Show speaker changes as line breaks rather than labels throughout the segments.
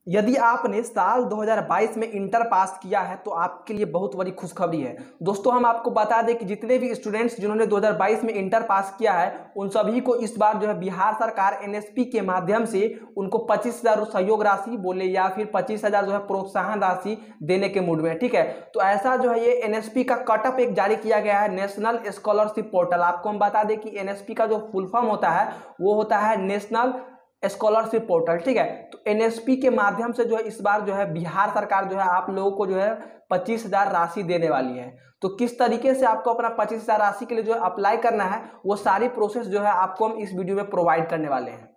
यदि आपने साल 2022 में इंटर पास किया है तो आपके लिए बहुत बड़ी खुशखबरी है। दोस्तों हम आपको बता दें कि जितने भी स्टूडेंट्स जिन्होंने 2022 में इंटर पास किया है उन सभी को इस बार जो है बिहार सरकार एनएसपी के माध्यम से उनको 25,000 सहयोग राशि बोले या फिर 25,000 जो है प्रोत्साहन राशि देने के मूड में। ठीक है, तो ऐसा जो है ये एनएसपी का कटअप एक जारी किया गया है, नेशनल स्कॉलरशिप पोर्टल। आपको हम बता दें कि एनएसपी का जो फुल फॉर्म होता है वो होता है नेशनल स्कॉलरशिप पोर्टल। ठीक है, तो एनएसपी के माध्यम से जो है इस बार जो है बिहार सरकार जो है आप लोगों को जो है 25,000 राशि देने वाली है। तो किस तरीके से आपको अपना 25,000 राशि के लिए जो है अप्लाई करना है वो सारी प्रोसेस जो है आपको हम इस वीडियो में प्रोवाइड करने वाले हैं।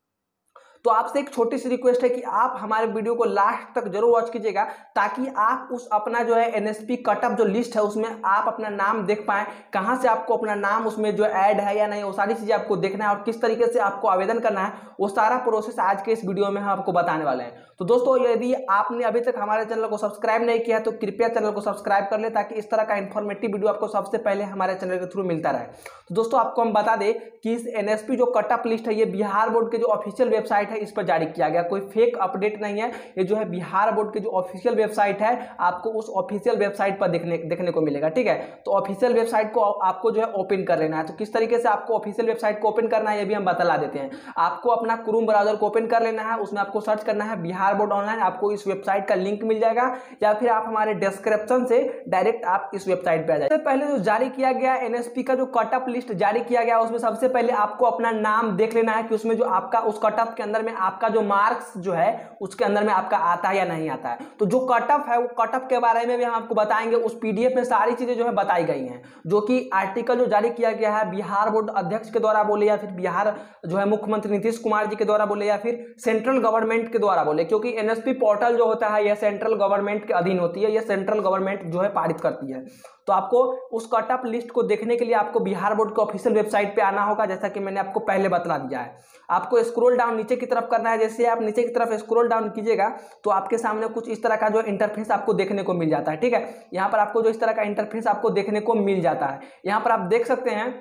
तो आपसे एक छोटी सी रिक्वेस्ट है कि आप हमारे वीडियो को लास्ट तक जरूर वॉच कीजिएगा ताकि आप उस अपना जो है एनएसपी कटअप जो लिस्ट है उसमें आप अपना नाम देख पाएं, कहां से आपको अपना नाम उसमें जो ऐड है या नहीं, वो सारी चीजें आपको देखना है और किस तरीके से आपको आवेदन करना है वो सारा प्रोसेस आज के इस वीडियो में हम आपको बताने वाले हैं। तो दोस्तों यदि आपने अभी तक हमारे चैनल को सब्सक्राइब नहीं किया है तो कृपया चैनल को सब्सक्राइब कर ले ताकि इस तरह का इन्फॉर्मेटिव वीडियो आपको सबसे पहले हमारे चैनल के थ्रू मिलता रहे। तो दोस्तों आपको हम बता दें कि इस एनएसपी जो कटअप लिस्ट है ये बिहार बोर्ड के जो ऑफिशियल वेबसाइट है इस पर जारी किया गया, कोई फेक अपडेट नहीं है। ये जो है बिहार बोर्ड के जो ऑफिशियल वेबसाइट है आपको उस ऑफिशियल वेबसाइट पर देखने को मिलेगा। ठीक है, तो ऑफिशियल वेबसाइट को आपको जो है ओपन कर लेना है। तो किस तरीके से आपको ऑफिशियल वेबसाइट को ओपन करना है ये भी हम बता देते हैं। आपको अपना क्रोम ब्राउजर को ओपन कर लेना है, उसमें आपको सर्च करना है बिहार बोर्ड ऑनलाइन, आपको इस वेबसाइट का लिंक मिल जाएगा या फिर आप हमारे डिस्क्रिप्शन से डायरेक्ट आप इस वेबसाइट पे आ जाए। सबसे पहले जो जारी किया गया एनएसपी का जो कटअप लिस्ट जारी किया गया उसमें सबसे पहले आपको अपना नाम देख लेना है कि उसमें जो आपका उस कटअप के अंदर में आपका जो मार्क्स जो है उसके अंदर में आपका आता है या नहीं आता है। तो जो कटअप है वो कटअप के बारे में भी हम आपको बताएंगे, उस पीडीएफ में सारी चीजें जो है बताई गई हैं, जो कि आर्टिकल जो जारी किया गया है बिहार बोर्ड अध्यक्ष के द्वारा बोले या फिर बिहार जो है मुख्यमंत्री नीतीश कुमार जी के द्वारा बोले या फिर सेंट्रल गवर्नमेंट के द्वारा बोले, क्योंकि एनएसपी पोर्टल जो होता है यह सेंट्रल गवर्नमेंट के अधीन होती है, यह सेंट्रल गवर्नमेंट जो है पारित करती है। तो आपको उस कटअप लिस्ट को देखने के लिए आपको बिहार बोर्ड के ऑफिशियल वेबसाइट पे आना होगा, जैसा कि मैंने आपको पहले बता दिया है। आपको स्क्रॉल डाउन नीचे की तरफ करना है। जैसे आप नीचे की तरफ स्क्रॉल डाउन कीजिएगा तो आपके सामने कुछ इस तरह का जो इंटरफेस आपको देखने को मिल जाता है। ठीक है, यहाँ पर आपको जो इस तरह का इंटरफेस आपको देखने को मिल जाता है। यहाँ पर आप देख सकते हैं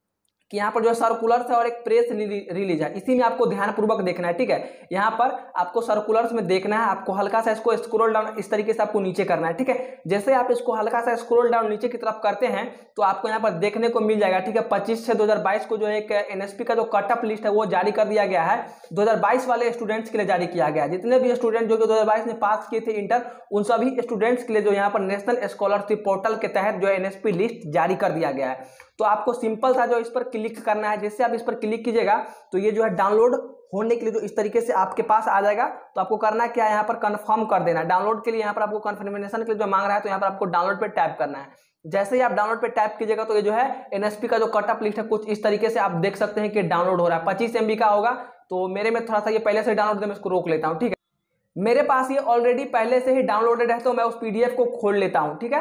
कि यहाँ पर जो सर्कुलर्स है और एक प्रेस रिलीज है, इसी में आपको ध्यानपूर्वक देखना है। ठीक है, यहाँ पर आपको सर्कुलर्स में देखना है, आपको हल्का सा इसको स्क्रॉल डाउन इस तरीके से आपको नीचे करना है। ठीक है, जैसे आप इसको हल्का सा स्क्रॉल डाउन नीचे की तरफ करते हैं तो आपको यहाँ पर देखने को मिल जाएगा। ठीक है, 25/6/2022 को जो एक एनएसपी का जो कटअप लिस्ट है वो जारी कर दिया गया है। 2022 वाले स्टूडेंट्स के लिए जारी किया गया है। जितने भी स्टूडेंट जो कि 2022 में पास किए थे इंटर, उन सभी स्टूडेंट्स के लिए जो यहाँ पर नेशनल स्कॉलरशिप पोर्टल के तहत जो एनएसपी लिस्ट जारी कर दिया गया है। तो आपको सिंपल सा जो इस पर क्लिक करना है, जैसे आप इस पर क्लिक कीजिएगा तो ये जो है डाउनलोड होने के लिए जो इस तरीके से आपके पास आ जाएगा। तो आपको करना क्या है, यहाँ पर कंफर्म कर देना है। डाउनलोड के लिए यहाँ पर आपको कंफर्मेशन के लिए जो मांग रहा है तो यहाँ पर आपको डाउनलोड पे टैप करना है। जैसे ही आप डाउनलोड पे टैप कीजिएगा तो ये जो है एनएसपी का जो कटअप लिस्ट है कुछ इस तरीके से आप देख सकते हैं कि डाउनलोड हो रहा है। 25 MB का होगा, तो मेरे में थोड़ा सा ये पहले से डाउनलोड मैं इसको रोक लेता हूँ। ठीक है, मेरे पास ये ऑलरेडी पहले से ही डाउनलोडेड है तो मैं उस पीडीएफ को खोल लेता हूँ। ठीक है,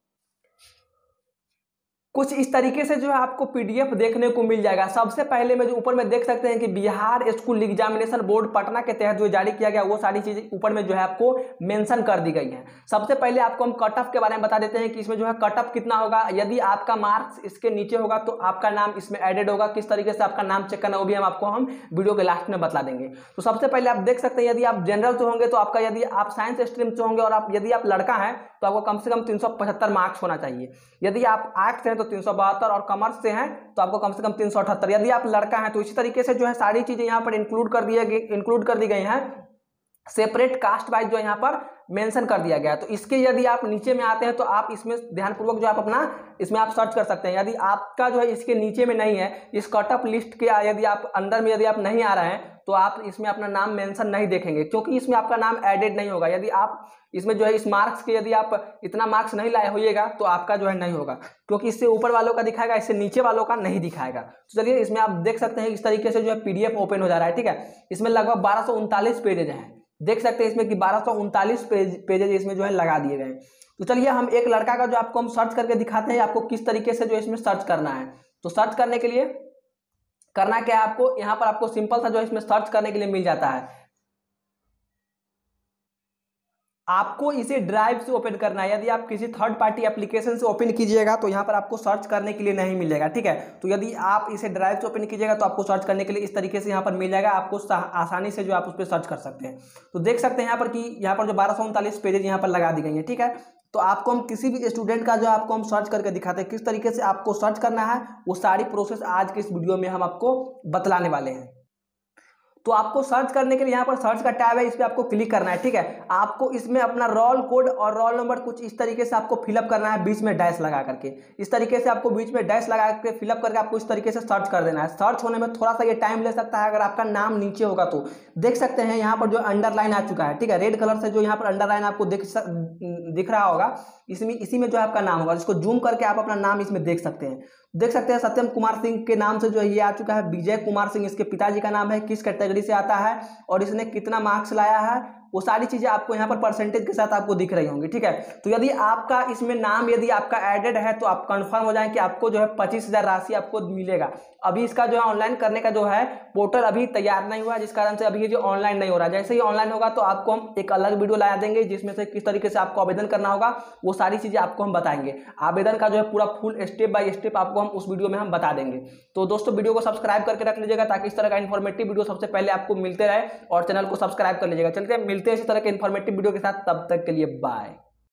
कुछ इस तरीके से जो है आपको पीडीएफ देखने को मिल जाएगा। सबसे पहले में जो ऊपर में देख सकते हैं कि Bihar school examination board Patna के तहत जो जारी किया गया वो सारी चीजें ऊपर में जो है आपको मेंशन कर दी गई हैं। सबसे पहले आपको हम कटअप के बारे में बता देते हैं कि इसमें जो है कटअप कितना होगा। यदि आपका मार्क्स इसके नीचे होगा तो आपका नाम इसमें एडेड होगा। किस तरीके से आपका नाम चेक करना वो भी हम वीडियो के लास्ट में बता देंगे। तो सबसे पहले आप देख सकते हैं यदि आप जनरल से होंगे तो आपका, यदि आप साइंस स्ट्रीम से होंगे और यदि आप लड़का है तो आपको कम से कम 375 मार्क्स होना चाहिए। यदि आप आर्ट्स से हैं तो 372 और कॉमर्स से हैं तो आपको कम से कम 378। यदि आप लड़का हैं तो इसी तरीके से जो है सारी चीजें यहाँ पर इंक्लूड कर दी गई हैं। सेपरेट कास्ट वाइज जो यहाँ पर मेंशन कर दिया गया है। तो इसके यदि आप नीचे में आते हैं तो आप इसमें ध्यानपूर्वक जो आप अपना इसमें आप सर्च कर सकते हैं। यदि आपका जो है इसके नीचे में नहीं है, इस कटअप लिस्ट के यदि आप अंदर में यदि आप नहीं आ रहे हैं तो आप इसमें अपना नाम मेंशन नहीं देखेंगे, क्योंकि इसमें आपका नाम एडेड नहीं होगा। यदि आप इसमें जो है इस मार्क्स के यदि आप इतना मार्क्स नहीं लाए होइएगा तो आपका जो है नहीं होगा, क्योंकि इससे ऊपर वालों का दिखाएगा, इससे नीचे वालों का नहीं दिखाएगा। तो चलिए इसमें आप देख सकते हैं इस तरीके से जो है पीडीएफ ओपन हो जा रहा है। ठीक है, इसमें लगभग 1239 पेजेज हैं। देख सकते हैं इसमें कि 1239 पेजेज इसमें जो है लगा दिए गए। तो चलिए हम एक लड़का का जो आपको हम सर्च करके दिखाते हैं आपको किस तरीके से जो इसमें सर्च करना है। तो सर्च करने के लिए करना क्या है, आपको यहाँ पर आपको सिंपल सा जो इसमें सर्च करने के लिए मिल जाता है। आपको इसे ड्राइव से ओपन करना है। यदि आप किसी थर्ड पार्टी एप्लीकेशन से ओपन कीजिएगा तो यहाँ पर आपको सर्च करने के लिए नहीं मिलेगा, ठीक है। तो यदि आप इसे ड्राइव से ओपन कीजिएगा तो आपको सर्च करने के लिए इस तरीके से यहाँ पर मिल जाएगा, आपको आसानी से जो आप उस पर सर्च कर सकते हैं। तो देख सकते हैं यहाँ पर कि यहाँ पर जो 1239 पेजेज यहाँ पर लगा दी गई है, ठीक है। तो आपको हम किसी भी स्टूडेंट का जो आपको हम सर्च करके दिखाते हैं, किस तरीके से आपको सर्च करना है, वो सारी प्रोसेस आज के इस वीडियो में हम आपको बतलाने वाले हैं। तो आपको सर्च करने के लिए यहाँ पर सर्च का टैब है, इस पर आपको क्लिक करना है, ठीक है। आपको इसमें अपना रोल कोड और रोल नंबर कुछ इस तरीके से आपको फिलअप करना है, बीच में डैश लगा करके। इस तरीके से आपको बीच में डैश लगा करके फिलअप करके आपको इस तरीके से सर्च कर देना है। सर्च होने में थोड़ा सा ये टाइम ले सकता है, अगर आपका नाम नीचे होगा तो। देख सकते हैं यहाँ पर जो अंडरलाइन आ चुका है, ठीक है, रेड कलर से जो यहाँ पर अंडरलाइन आपको दिख रहा होगा, इसी में जो है आपका नाम होगा। इसको जूम करके आप अपना नाम इसमें देख सकते हैं। देख सकते हैं सत्यम कुमार सिंह के नाम से जो है ये आ चुका है। विजय कुमार सिंह इसके पिताजी का नाम है, किस कैटेगरी से आता है और इसने कितना मार्क्स लाया है, वो सारी चीजें आपको यहाँ पर परसेंटेज के साथ आपको दिख रही होंगी, ठीक है। तो यदि आपका इसमें नाम यदि आपका एडेड है तो आप कंफर्म हो जाएं कि आपको जो है 25,000 राशि आपको मिलेगा। अभी इसका जो है ऑनलाइन करने का जो है पोर्टल अभी तैयार नहीं हुआ, जिस कारण से अभी ये जो ऑनलाइन नहीं हो रहा है। जैसे ही ऑनलाइन होगा तो आपको हम एक अलग वीडियो ला देंगे, जिसमें से किस तरीके से आपको आवेदन करना होगा वो सारी चीजें आपको हम बताएंगे। आवेदन का जो है पूरा फुल स्टेप बाय स्टेप आपको हम उस वीडियो में हम बता देंगे। तो दोस्तों वीडियो को सब्सक्राइब करके रख लीजिएगा, ताकि इस तरह का इन्फॉर्मेटिव वीडियो सबसे पहले आपको मिलते रहे, और चैनल को सब्सक्राइब कर लीजिएगा। चलते हैं, मिलते हैं इसी तरह के इन्फॉर्मेटिव वीडियो के साथ, तब तक के लिए बाय।